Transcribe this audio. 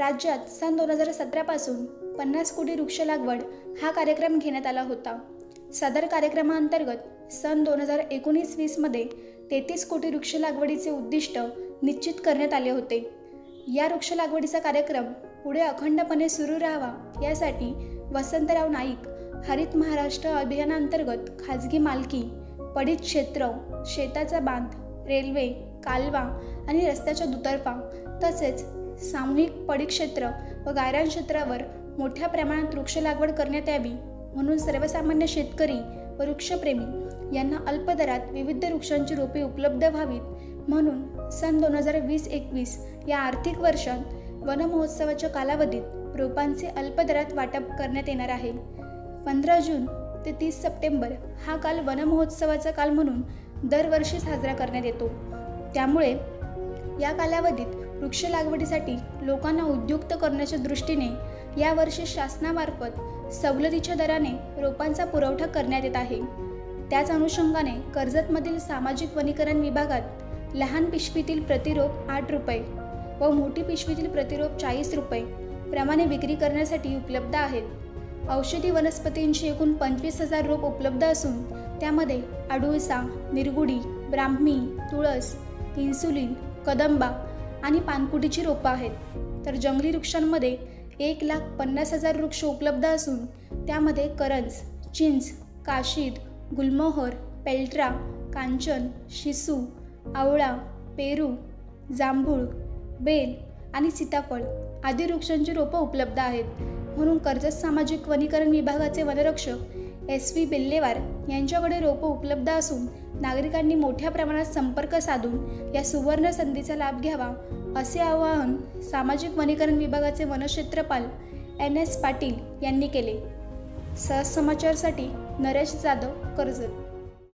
राज्यात सन 2017 पासून 50 कोटी वृक्ष लागवड हा कार्यक्रम घेण्यात आला होता। सदर कार्यक्रमाअंतर्गत सन 2019-20 मध्ये 33 कोटी वृक्ष लागवडीचे उद्दिष्ट निश्चित करण्यात आले होते। या वृक्ष लागवडीचा कार्यक्रम पुढे अखंडपणे सुरू राहावा यासाठी वसंतराव नाईक हरित महाराष्ट्र अभियानांतर्गत खाजगी मालकी, पडीत क्षेत्र, शेताचा बांध, रेल्वे, कालवा आणि रस्त्याच्या दुतर्फा तसेच सामूहिक पडीक क्षेत्र व गायरान क्षेत्रावर मोठ्या प्रमाणात वृक्ष लागवड करण्यात यावी म्हणून सर्वसामान्य शेतकरी व वृक्षप्रेमी यांना अल्प दरात विविध वृक्षांची रोपे उपलब्ध व्हावीत म्हणून सन 2020-21 या आर्थिक वर्षात वन महोत्सवाच्या कालावधीत रोपांचे अल्प दरात वाटप करण्यात येणार आहे। 15 जून ते 30 सप्टेंबर हा काल वन महोत्सवाचा काल म्हणून दरवर्षी साजरा करण्यात येतो। त्यामुळे या कालावधीत वृक्ष लागवडीसाठी लोकांना उद्युक्त करण्याच्या दृष्टीने यावर्षी शासनामार्फत सवलतीच्या दराने रोपांचा पुरवठा करण्यात येत आहे। त्याच अनुषंगाने कर्जतमधील सामाजिक वनीकरण विभागात लहान पिशवीतील प्रतिरोप 8 रुपये व मोठी पिशवीतील प्रतिरोप 40 रुपये प्रमाणे विक्री करण्यासाठी उपलब्ध आहेत। औषधी वनस्पतींची एकूण 25,000 रोप उपलब्ध असून त्यामध्ये अडुळसा, निरगुडी, ब्राह्मी, तुळस, इन्सुलिन, कदंबा आणि पानकुटीची रोपं आहेत। तर जंगली वृक्षांमध्ये 1,50,000 वृक्ष उपलब्ध असून त्यामध्ये करंज, चिंच, काशीद, गुलमोहर, पेल्ट्रा, कांचन, शिसू, आवळा, पेरू, जांभूळ, बेल आणि सीताफळ आदी वृक्षांची रोपं उपलब्ध आहेत म्हणून कर्जत सामाजिक वनीकरण विभागाचे वनरक्षक SV बेल्लेवार यांच्याकडे रोपं उपलब्ध असून नागरिकांनी मोठ्या प्रमाणात संपर्क साधून या सुवर्ण संधीचा लाभ घ्यावा असे आवाहन सामाजिक वनीकरण विभागाचे वनक्षेत्रपाल NS पाटील यांनी केले। सहज समाचारसाठी नरेश जाधव, कर्जत।